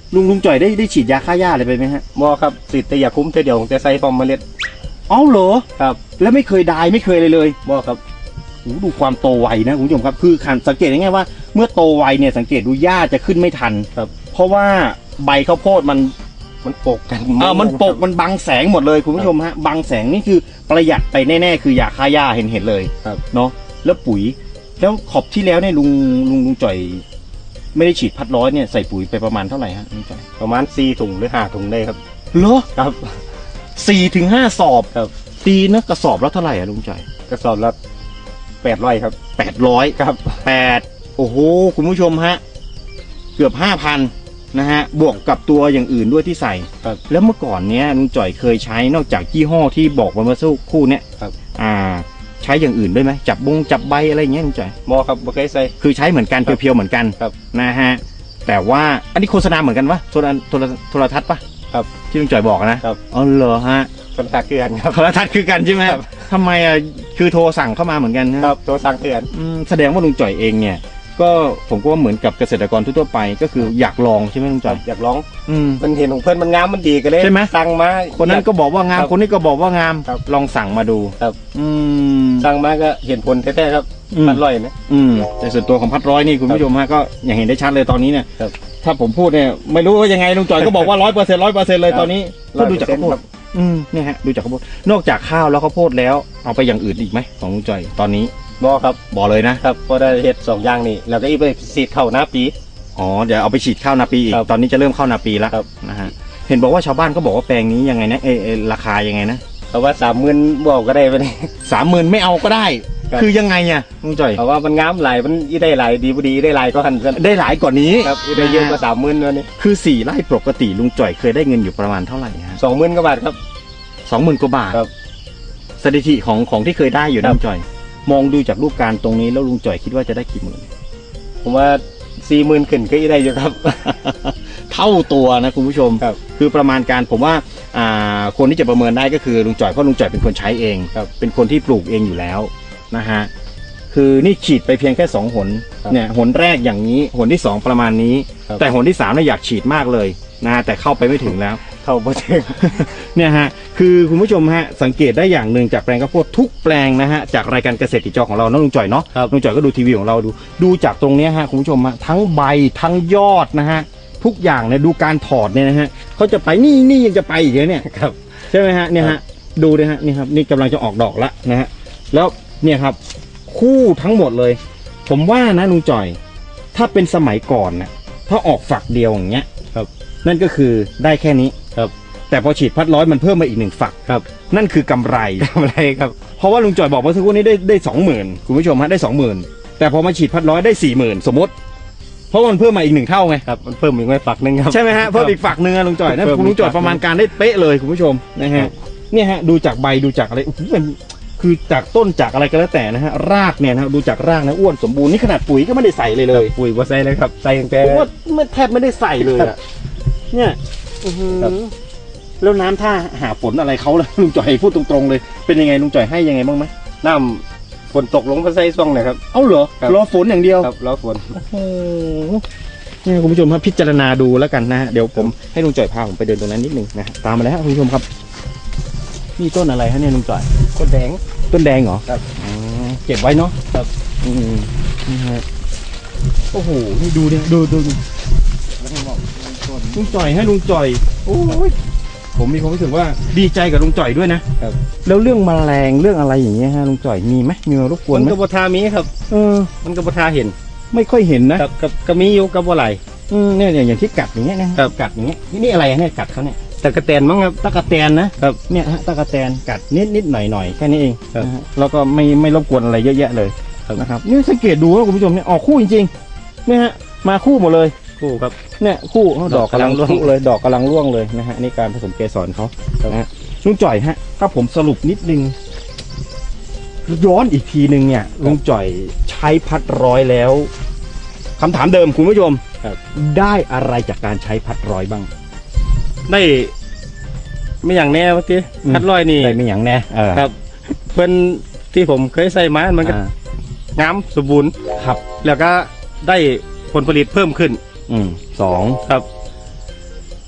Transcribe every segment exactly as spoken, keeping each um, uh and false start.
ลุงลุงจ่อยได้ได้ฉีดยาฆ่าหญ้าอะไรไปไหมฮะบ่ครับฉีดแต่ยาคุ้มเดียวแต่ใส่ฟอร์มเมล็ดอ๋อเหรอครับแล้วไม่เคยดายไม่เคยเลยเลยบ่ครับดูความโตไวนะคุณผู้ชมครับคือขันสังเกตง่ายๆว่าเมื่อโตไวเนี่ยสังเกตดูหญ้าจะขึ้นไม่ทันครับเพราะว่าใบข้าวโพดมันมันปกกันเออมันปกมันบังแสงหมดเลยคุณผู้ชมฮะบังแสงนี่คือประหยัดไปแน่ๆคือยาฆ่าหญ้าเห็นเห็นเลยเนาะแล้วปุ๋ยแล้วขอบที่แล้วเนี่ยลุงลุงลุงจ่อยไม่ได้ฉีดพัดร้อยเนี่ยใส่ปุ๋ยไปประมาณเท่าไหร่ฮะลุงจ่อยประมาณสี่ถุงหรือห้าถุงได้ครับเหรอครับสี่ถึงห้าสอบครับตีนะกระสอบแล้วเท่าไหร่อะลุงจ่อยกระสอบละแปดร้อยครับแปดร้อยครับแปดโอ้โหคุณผู้ชมฮะเกือบห้าพันนะฮะบวกกับตัวอย่างอื่นด้วยที่ใส่แล้วเมื่อก่อนเนี้ยลุงจ่อยเคยใช้นอกจากยี่ห้อที่บอกมาเมื่อสักครู่เนี้ยอ่าใช้อย่างอื่นด้วยไหมจับบงจับใบอะไรอย่างเงี้ยลุงจ่อยมอครับบ่เคยใส่คือใช้เหมือนกันเพียวๆเหมือนกันนะฮะแต่ว่าอันนี้โฆษณาเหมือนกันวะโทรโทรโทรทัศน์ปะครับที่ลุงจ่อยบอกนะครับอ๋อเหรอฮะโทรทัศน์คือกันครับโทรทัศน์คือกันใช่ไหมทำไมอ่ะคือโทรสั่งเข้ามาเหมือนกันครับโทรสั่งเตือนแสดงว่าลุงจ่อยเองเนี่ยก็ผมก็ว่าเหมือนกับเกษตรกรทั่วไปก็คืออยากลองใช่ไหมลุงจ่อยอยากลองมันเห็นของเพื่อนมันงามมันดีกันเลยใช่ไหมสั่งมาคนนั้นก็บอกว่างามคนนี้ก็บอกว่างามลองสั่งมาดูครับสั่งมาก็เห็นผลแท้ๆครับพัดร้อยนะอืมแต่ส่วนตัวของพัดร้อยนี่คุณผู้ชมฮะก็อย่างเห็นได้ชัดเลยตอนนี้เนี่ยถ้าผมพูดเนี่ยไม่รู้ว่ายังไงลุงจ่อยก็บอกว่าร้อยเปอร์เซ็นต์ร้อยเปอร์เซ็นต์เลยตอนนี้ก็ดูจากข้าวโพดอืมเนี่ยฮะดูจากข้าวโพดนอกจากข้าวแล้วข้าวโพดแล้วเอาไปอย่างอื่นอีกไหมของลุงจ่อยตอนนี้บ่ครับบ่เลยนะครับพอได้เห็ดสองอย่างนี่แล้วก็อีกไปฉีดเข้านาปีอ๋อเดี๋ยวเอาไปฉีดเข้านาปีอีกตอนนี้จะเริ่มเข้านาปีแล้วนะฮะเห็นบอกว่าชาวบ้านก็บอกว่าแปลงนี้ยังไงนะเออราคายังไงนะเพราะว่าสามหมื่นบอกก็ได้ไปนี่สามหมื่นไม่เอาก็ได้คือยังไงเนี่ยลุงจ่อยเพราะว่ามันงามหลายมันอีได้หลายดีบุดีได้หลายก็หันได้หลายกว่านี้ครับได้เยอะกว่าสามหมื่นวันนี้คือสี่ไร่ปกติลุงจ่อยเคยได้เงินอยู่ประมาณเท่าไหร่ฮะสองหมื่นกว่าบาทครับสองหมื่นกว่าบาทครับสถิติของของที่เคยได้อยู่ลุงจ่อยมองดูจากรูปการตรงนี้แล้วลุงจ่อยคิดว่าจะได้กี่หมื่นผมว่าสี่หมื่นขึ้นก็ได้อยู่ครับเท่าตัวนะคุณผู้ชมครับคือประมาณการผมว่าอ่าคนที่จะประเมินได้ก็คือลุงจ่อยเพราะลุงจ่อยเป็นคนใช้เองเป็นคนที่ปลูกเองอยู่แล้วนะฮะคือนี่ฉีดไปเพียงแค่สองหนเนี่ยหนแรกอย่างนี้หนที่สองประมาณนี้แต่หนที่สามเนี่ยอยากฉีดมากเลยนะแต่เข้าไปไม่ถึงแล้วเข้าไม่ถึงเนี่ยฮะคือคุณผู้ชมฮะสังเกตได้อย่างหนึ่งจากแปลงข้าวโพดทุกแปลงนะฮะจากรายการเกษตรติดจอของเรานะลุงจ่อยเนาะลุงจ่อยก็ดูทีวีของเราดูดูจากตรงนี้ฮะคุณผู้ชมฮะทั้งใบทั้งยอดนะฮะทุกอย่างเนี่ยดูการถอดเนี่ยนะฮะเขาจะไปนี่นี่ยังจะไปอีกเนี่ยครับใช่ไหมฮะเนี่ยฮะดูเลยฮะนี่ครับนี่กำลังจะออกดอกละนะฮะแล้วเนี่ยครับคู่ทั้งหมดเลยผมว่านะลุงจ่อยถ้าเป็นสมัยก่อนนะถ้าออกฝักเดียวอย่างเงี้ยครับนั่นก็คือได้แค่นี้ครับแต่พอฉีดพัดร้อยมันเพิ่มมาอีกหนึ่งฝักครับนั่นคือกำไรกำไรครับเพราะว่าลุงจ่อยบอกว่าสักครู่นี้ได้ได้สองหมื่นคุณผู้ชมฮะได้สองหมื่นแต่พอมาฉีดพัดร้อยได้สี่หมื่นสมมติเพราะมันเพิ่มมาอีกหนึ่งเท่าไงครับมันเพิ่มอีกไม่ฝักหนึ่งครับใช่ไหมฮะเพิ่มอีกฝักหนึ่งลุงจ่อยนั่นลุงจ่อยประมาณการได้เป๊ะเลยคุณผู้ชมนะฮะเนี่ยฮะดูจากใบดูจากอะไรมันคือจากต้นจากอะไรก็แล้วแต่นะฮะรากเนี่ยนะดูจากรากนะอ้วนสมบูรณ์นี่ขนาดปุ๋ยก็ไม่ได้ใส่เลยเลยปุ๋ยว่าใส่เลยครับใส่ยังแต่ผมว่าแทบไม่ได้ใส่เลยอ่ะเนี่ยแล้วน้ำท่าหาฝนอะไรเขาเลยลุงจ่อยพูดตรงๆเลยเป็นยังไงลุงจ่อยให้ยังไงบ้างไหมน้ำฝนตกลงก็ใส่ซ่องเลยครับเอ้าเหรอรอฝนอย่างเดียวครับรอฝนโอ้โหเนี่ยคุณผู้ชมครับพิจารณาดูแล้วกันนะฮะเดี๋ยวผมให้ลุงจ่อยพาผมไปเดินตรงนั้นนิดนึงนะตามมาแล้วคุณผู้ชมครับนี่ต้นอะไรฮะเนี่ยลุงจ่อยต้นแดงต้นแดงเหรอครับเก็บไว้เนาะครับอืมนี่ฮะโอ้โหนี่ดูเนี่ยดูดูลุงจ่อยให้ลุงจ่อยโอ้ยผมมีความรู้สึกว่าดีใจกับลุงจ่อยด้วยนะครับแล้วเรื่องแมลงเรื่องอะไรอย่างเงี้ยฮะลุงจ่อยมีไหมมีรบกวนไหมมันกระบทามีครับเออมันกระบทาเห็นไม่ค่อยเห็นนะครับกับกับมีอยู่กับอะไรอืมเนี่ยอย่างที่กัดอย่างเงี้ยนะครับกัดอย่างเงี้ยนี่อะไรเนี่ยกัดเขาเนี่ยตะกะแตนมั้งครับตะกะแตนนะครับเนี่ยฮะตะกะแตนกัดนิดนิดหน่อยหน่อยแค่นี้เองนะฮะแล้วก็ไม่ไม่รบกวนอะไรเยอะแยะเลยนะครับนี่สังเกตดูว่าคุณผู้ชมเนี่ยออกคู่จริงๆเนี่ยฮะมาคู่หมดเลยคู่ครับเนี่ยคู่ดอกกำลังร่วงเลยดอกกำลังร่วงเลยนะฮะนี่การผสมเกสรเขานะฮะลุงจ่อยฮะถ้าผมสรุปนิดนึงย้อนอีกทีนึงเนี่ยลุงจ่อยใช้พัดร้อยแล้วคำถามเดิมคุณผู้ชมได้อะไรจากการใช้พัดร้อยบ้างได้ไม่อย่างแน่เมื่อกี้พัดร้อยนี่ได้ไม่อย่างแน่ครับเป็นที่ผมเคยใส่มามันก็งามสมบูรณ์ครับแล้วก็ได้ผลผลิตเพิ่มขึ้นอืมสองครับ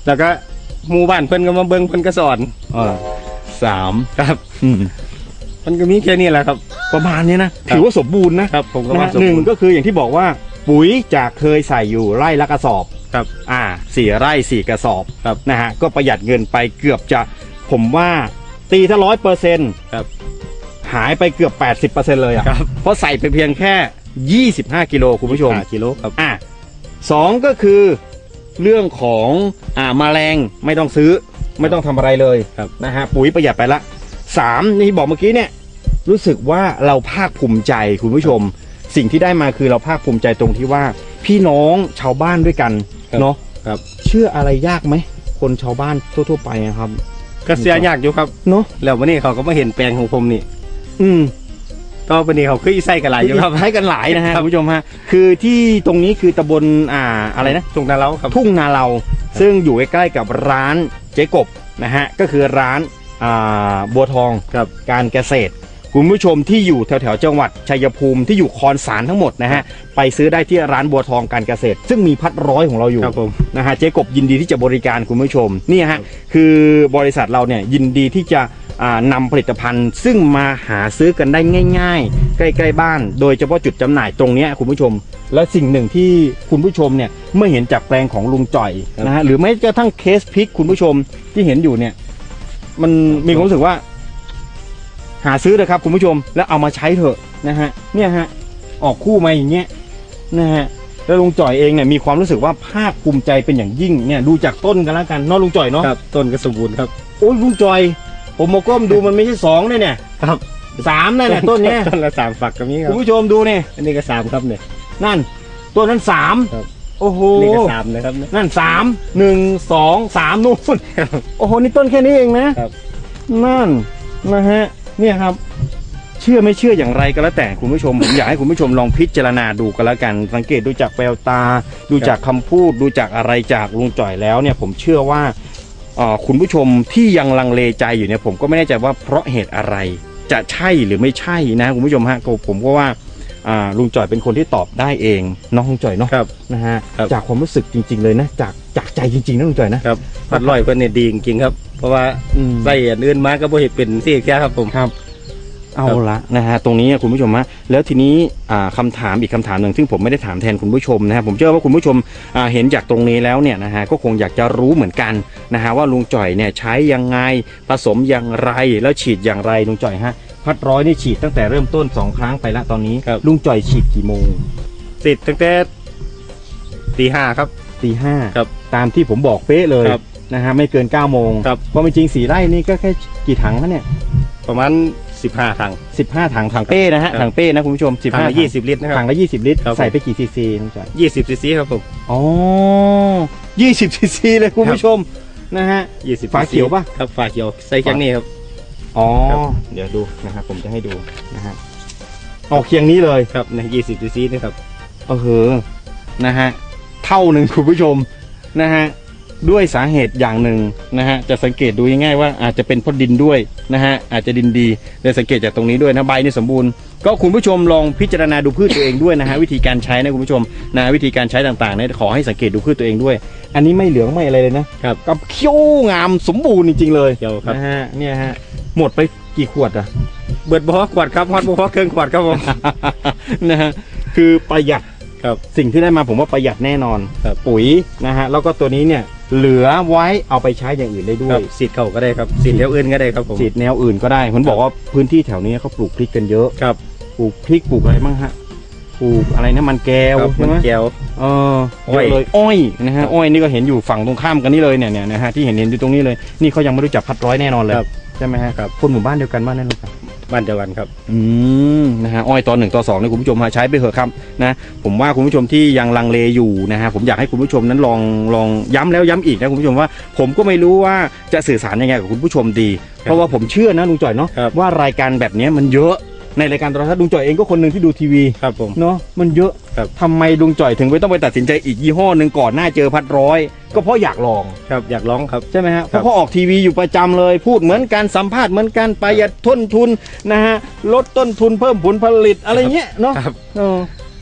แล้วก็หมู่บ้านเพิ่นก็มาเบิ่งเพิ่นก็สอนเออสามครับอืมมันก็มีแค่นี้แหละครับประมาณนี้นะถือว่าสมบูรณ์นะครับผมก็นะว่าฮะสมหนึ่งบูรณ์ก็คืออย่างที่บอกว่าปุ๋ยจากเคยใส่อยู่ไร่ละกระสอบครับอ่าสี่ไร่สี่กระสอบครับนะฮะก็ประหยัดเงินไปเกือบจะผมว่าตีถ้าร้อยเปอร์เซ็นต์ครับหายไปเกือบแปดสิบเปอร์เซ็นต์เลยอ่ะครับเพราะใส่ไปเพียงแค่ยี่สิบห้ากิโลคุณผู้ชมห้ากิโลครับอ่ะสองก็คือเรื่องของอ่าแมลงไม่ต้องซื้อไม่ต้องทำอะไรเลยครับนะฮะปุ๋ยประหยัดไปละสามนี่บอกเมื่อกี้เนี่ยรู้สึกว่าเราภาคภูมิใจคุณผู้ชม สิ่งที่ได้มาคือเราภาคภูมิใจตรงที่ว่า พี่น้องชาวบ้านด้วยกันเนาะครับเชื่ออะไรยากไหมคนชาวบ้านทั่วๆไปอะครับก็เสียยากอยู่ครับเนาะแล้ววันนี้เขาก็มาเห็นแปลงของผมนี่อืมก็วันนี้เขาคืออีไส้กันหลายอยู่ครับใช้กันหลายนะฮะครับคุณผู้ชมฮะคือที่ตรงนี้คือตำบลอ่าอะไรนะตรงนั้นแล้วครับทุ่งนาเราซึ่งอยู่ใกล้ๆกับร้านเจ๊กบนะฮะก็คือร้านอ่าบัวทองครับการเกษตร คุณผู้ชมที่อยู่แถวๆจังหวัดชัยภูมิที่อยู่คอนสารทั้งหมดนะฮะไปซื้อได้ที่ร้านบัวทองการเกษตร ซึ่งมีพัดร้อยของเราอยู่ครับผมนะฮะเจ๊กบยินดีที่จะบริการคุณผู้ชมนี่ฮะคือบริษัทเราเนี่ยยินดีที่จะอ่านำผลิตภัณฑ์ ซึ่งมาหาซื้อกันได้ง่าย ๆ ใกล้ๆบ้าน โดยเฉพาะจุดจำหน่ายตรงเนี้ยคุณผู้ชม และสิ่งหนึ่งที่คุณผู้ชมเนี่ยเมื่อเห็นจากแปลงของลุงจ่อยครับนะฮะหรือแม้กระทั่งเคสพริกคุณผู้ชมที่เห็นอยู่เนี่ย มันมีความรู้สึกว่า หาซื้อเลยครับคุณผู้ชมแล้วเอามาใช้เถอะนะฮะเนี่ยฮะออกคู่มาอย่างเงี้ยนะฮะแล้วลุงจ่อยเองเนี่ยมีความรู้สึกว่าภาคภูมิใจเป็นอย่างยิ่งเนี่ยดูจากต้นกันแล้วกันเนาะลุงจ่อยเนาะครับต้นก็สมบูรณ์ครับโอ้ยลุงจ่อย ผมมาก้มดูมันไม่ใช่สองเนี่ยเนี่ยครับสามนั่นแหละต้นเนี้ยต้นละสามฝักก็มีครัคุบณผู้ชมดูเนี่ยอันนี้ก็สามครับเนี่ยนั่นต้นนั้นสามครับโอ้โหนี่ก็สามนะครับเนี่ยนั่นสามหนึ่งสองสามนู่นโอ้โหนี่ต้นแค่นี้เองนะครับ นั่นนะฮะเนี่ยครับ เชื่อไม่เชื่ออย่างไรก็แล้วแต่คุณผู้ชม ผมอยากให้คุณผู้ชมลองพิจารณาดูกันแล้วกัน สังเกตดูจากแววตา ดูจากคำพูด ดูจากอะไรจากลุงจ่อยแล้วเนี่ย ผมเชื่อว่าเอ่อคุณผู้ชมที่ยังลังเลใจอยู่เนี่ย ผมก็ไม่แน่ใจว่าเพราะเหตุอะไร จะใช่หรือไม่ใช่นะคุณผู้ชมฮะก็ผมก็ว่าอ่าลุงจ่อยเป็นคนที่ตอบได้เองเน้องลุงจ่อยเนาะครับนะฮะครับจากความรู้สึกจริง ๆเลยนะจากจากใจจริงๆนะลุงจ่อยนะครับพัดลอยเพิ่นเนี่ยดีจริงๆครับ เพราะว่าอืมไส้อันอื่นมาก็บ่เห็นเป็นสี่แค่ครับผมครับ เอาละนะฮะตรงนี้คุณผู้ชมฮะแล้วทีนี้อ่าคำถามอีกคำถามหนึ่งซึ่งผมไม่ได้ถามแทนคุณผู้ชมนะฮะผมเชื่อว่าคุณผู้ชมอ่าเห็นจากตรงนี้แล้วเนี่ยนะฮะก็คงอยากจะรู้เหมือนกันนะฮะว่าลุงจ่อยเนี่ยใช้ยังไงผสมอย่างไรแล้วฉีดอย่างไรลุงจ่อยฮะพัดร้อยนี่ฉีดตั้งแต่เริ่มต้นสองครั้งไปละตอนนี้ครับลุงจ่อยฉีดกี่โมงติดตั้งแต่ตีห้าครับตีห้าครับตามที่ผมบอกเป๊ะเลยครับนะฮะไม่เกินเก้าโมงครับเพราะจริงๆสี่ไร่นี่ก็แค่กี่ถังนะเนี่ยประมาณสิบห้าถังสิบห้าถังถังเป้นะฮะครับถังเป้นะคุณผู้ชมสิบถังห้าละยี่สิบลิตรนะครับถังละยี่สิบลิตรครับผมใส่ไปกี่ซีซีลุงจ่อยยี่สิบซีซีครับผมอ๋อยี่สิบซีซีเลยคุณผู้ชมนะฮะยี่สิบฝาเขียวปะครับฝาเขียวใส่แค่นี้ครับอ๋อครับเดี๋ยวดูนะครับผมจะให้ดูนะฮะออกเคียงนี้เลยครับในยี่สิบซีซีนะครับเออนะฮะเท่าหนึ่งคุณผู้ชมนะฮะด้วยสาเหตุอย่างหนึ่งนะฮะจะสังเกตดูง่ายๆว่าอาจจะเป็นเพราะดินด้วยนะฮะอาจจะดินดีเลยสังเกตจากตรงนี้ด้วยนะใบนี่สมบูรณ์ก็คุณผู้ชมลองพิจารณาดูพืชตัวเองด้วยนะฮะวิธีการใช้นะคุณผู้ชมนะวิธีการใช้ต่างๆเนี่ยขอให้สังเกตดูพืชตัวเองด้วย อันนี้ไม่เหลืองไม่อะไรเลยนะครับ กับเขี้ยวงามสมบูรณ์จริงๆเลยเขียวครับนะฮะเนี่ยฮะหมดไปกี่ขวดอะเบิดบ่อขวดครับฮอดบ่อเครื่องขวดครับผมนะฮะคือประหยัดครับสิ่งที่ได้มาผมว่าประหยัดแน่นอนครับปุ๋ยนะฮะแล้วก็ตัวนี้เนี่ยเหลือไว้เอาไปใช้อย่างอื่นได้ด้ครัวยบสีดเข่าก็ได้ครับสีดแล้วอื่นก็ได้ครับผมฉีดแนวอื่นก็ได้ผมบอกว่าพื้นที่แถวนี้เขาปลูกพริกกันเยอะครับปลูกพริกปลูกอะไรบ้างฮะปลูกอะไรนะมันแก้วครับใช่มันไหมแก้วเอออ้อยเยอะเลยอ้อยนะฮะอ้อยนี่ก็เห็นอยู่ฝั่งตรงข้ามกันนี่เลยเนี่ยเนี่ยนะฮะที่เห็นเห็นอยู่ตรงนี้เลยนี่เขายังไม่รู้จักพัดร้อยแน่นอนเลยครับใช่ไหมฮะครับคนหมู่บ้านเดียวกันบ้านนั่นหรือเปล่าบ้านเดียวกันครับอืมนะฮะอ้อยตอนหนึ่งตอนสองเนี่ยคุณผู้ชมมาใช้ไปเถอะครับนะผมว่าคุณผู้ชมที่ยังลังเลอยู่นะฮะผมอยากให้คุณผู้ชมนั้นลองลองย้ำแล้วย้ำอีกนะคุณผู้ชมว่า ผมก็ไม่รู้ว่าจะสื่อสารยังไงกับคุณผู้ชมดี เพราะว่าผมเชื่อนะลุงจ่อยเนาะครับว่ารายการแบบนี้มันเยอะในรายการโทรทัศน์ลุงจ่อยเองก็คนหนึ่งที่ดูทีวีครับผมเนาะมันเยอะครับทำไมลุงจ่อยถึงไม่ต้องไปตัดสินใจอีกยี่ห้อหนึ่งก่อนหน้าเจอพัดร้อย ก็เพราะอยากลองครับอยากร้องครับใช่ไหมฮะเพครับราะเขาออกทีวีอยู่ประจำเลยพูดเหมือนกันสัมภาษณ์เหมือนกันประหยัดต้นทุนนะฮะลดต้นทุนเพิ่มผลผลิตอะไรเงี้ยเนาะครับเออ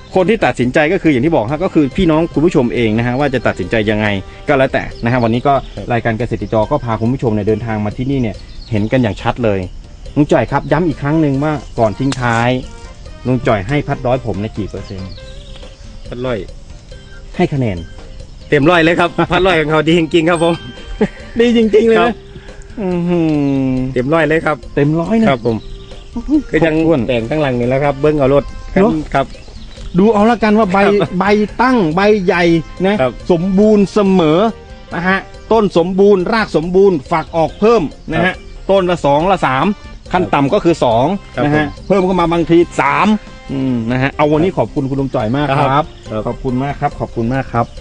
คนที่ตัดสินใจก็คืออย่างที่บอกฮะก็คือพี่น้องคุณผู้ชมเองนะฮะว่าจะตัดสินใจยังไงก็แล้วแต่นะฮะวันนี้ก็รายการเกษตรติดจอก็พาคุณผู้ชมเนี่ยเดินทางมาที่นี่เนี่ยเห็นกันอย่างชัดเลยลุงจ่อยครับย้ำอีกครั้งหนึ่งว่าก่อนทิ้งท้ายลุงจ่อยให้พัดร้อยผมในกี่เปอร์เซ็นต์พัดร้อยให้คะแนนเต็มร้อยเลยครับ พัดร้อยของเขาดีจริงๆครับผมดีจริงๆเลยครันะบอื้อหือเต็มร้อยเลยครับเต็มร้อยนะครับผมก็ยังครบถ้วนแต่งข้างหลังนี่แล้วครับเบิ้งเอารถกันเนอะครับดูเอาละกันว่าใบครับใบตั้งใบใหญ่นะครับ สมบูรณ์เสมอนะฮะต้นสมบูรณ์รากสมบูรณ์ฝักออกเพิ่มนะฮะต้นละสองละสามขั้นต่ำก็คือสองครับนะฮะผมเพิ่มเข้ามาบางทีสามอืมนะฮะเอาวันนี้ขอบคุณคุณลุงจ่อยมากคครัรับบครับขอบคุณมากครับขอบคุณมากครับ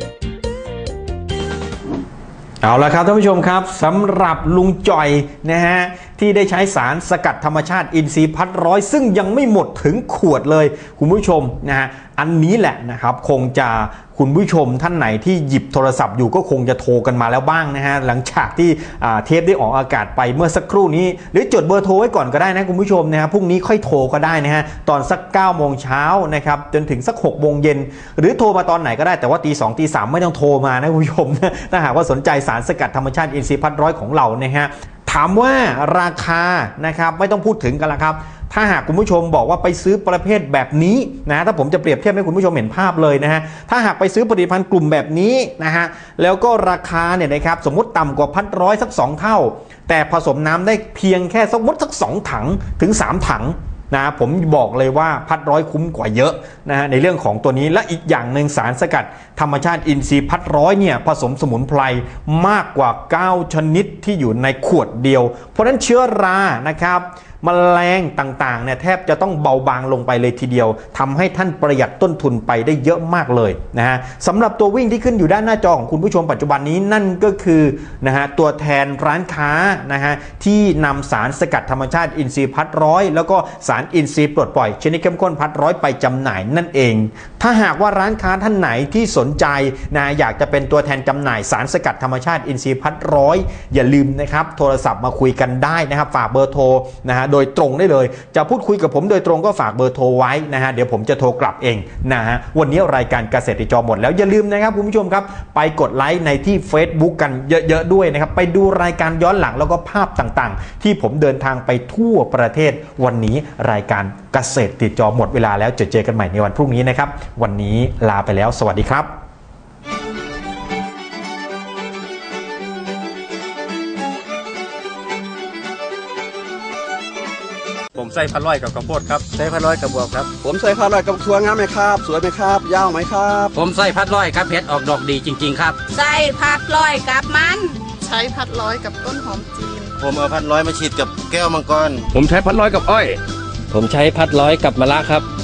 เอาละครับท่านผู้ชมครับสำหรับลุงจ่อยนะฮะที่ได้ใช้สารสกัดธรรมชาติอินทรีย์พัดร้อยซึ่งยังไม่หมดถึงขวดเลยคุณผู้ชมนะฮะอันนี้แหละนะครับคงจะคุณผู้ชมท่านไหนที่หยิบโทรศัพท์อยู่ก็คงจะโทรกันมาแล้วบ้างนะฮะหลังจากที่เทปได้ออกอากาศไปเมื่อสักครู่นี้หรือจดเบอร์โทรไว้ก่อนก็ได้นะคุณผู้ชมนะฮะพรุ่งนี้ค่อยโทรก็ได้นะฮะตอนสักเก้าโมงเช้านะครับจนถึงสักหกโมงเย็นหรือโทรมาตอนไหนก็ได้แต่ว่าตีสองตีสามไม่ต้องโทรมานะคุณผู้ชมนะถ้าหากว่าสนใจสารสกัดธรรมชาติอินทรีย์พัดร้อยของเรานะฮะถามว่าราคานะครับไม่ต้องพูดถึงกันละครับถ้าหากคุณผู้ชมบอกว่าไปซื้อประเภทแบบนี้นะถ้าผมจะเปรียบเทียบให้คุณผู้ชมเห็นภาพเลยนะฮะถ้าหากไปซื้อผลิตภัณฑ์กลุ่มแบบนี้นะฮะแล้วก็ราคาเนี่ยนะครับสมมุติต่ำกว่าพัดร้อยสักสองเท่าแต่ผสมน้ำได้เพียงแค่สมมติสักสองถังถึงสามถังนะผมบอกเลยว่าพัดร้อยคุ้มกว่าเยอะนะฮะในเรื่องของตัวนี้และอีกอย่างหนึ่งสารสกัดธรรมชาติอินทรีย์พัดร้อยเนี่ยผสมสมุนไพรมากกว่าเก้าชนิดที่อยู่ในขวดเดียวเพราะฉะนั้นเชื้อรานะครับแมลงต่างๆเนี่ยแทบจะต้องเบาบางลงไปเลยทีเดียวทำให้ท่านประหยัดต้นทุนไปได้เยอะมากเลยนะฮะสำหรับตัววิ่งที่ขึ้นอยู่ด้านหน้าจอของคุณผู้ชมปัจจุบันนี้นั่นก็คือนะฮะตัวแทนร้านค้านะฮะที่นำสารสกัดธรรมชาติอินทรีย์พัดร้อยแล้วก็สารอินทรีย์ปลดปล่อยชนิดเข้มข้นพัดร้อยไปจำหน่ายนั่นเองถ้าหากว่าร้านค้าท่านไหนที่สนใจนะอยากจะเป็นตัวแทนจำหน่ายสารสกัดธรรมชาติอินทรีย์พัดร้อยอย่าลืมนะครับโทรศัพท์มาคุยกันได้นะครับฝากเบอร์โทรนะฮะโดยตรงได้เลยจะพูดคุยกับผมโดยตรงก็ฝากเบอร์โทรไว้นะฮะเดี๋ยวผมจะโทรกลับเองนะฮะวันนี้รายการเกษตรติดจอหมดแล้วอย่าลืมนะครับคุณผู้ชมครับไปกดไลค์ในที่ Facebook กันเยอะๆด้วยนะครับไปดูรายการย้อนหลังแล้วก็ภาพต่างๆที่ผมเดินทางไปทั่วประเทศวันนี้รายการเกษตรติดจอหมดเวลาแล้วเจอกันใหม่ในวันพรุ่งนี้นะครับวันนี้ลาไปแล้วสวัสดีครับผมใส่พัดร้อยกับข้าวโพดครับใส่พันร้อยกับบวบครับผมใส่พันร้อยกับทัวงามไหมครับสวยไหมครับยาวไหมครับผมใส่พัดร้อยครับเพชรออกดอกดีจริงๆครับใส่ผัดลอยกับมันใช้พัดร้อยกับต้นหอมจีนผมเอาพันร้อยมาฉีดกับแก้วมังกรผมใช้พัดร้อยกับอ้อยผมใช้พัดร้อยกับมะระครับ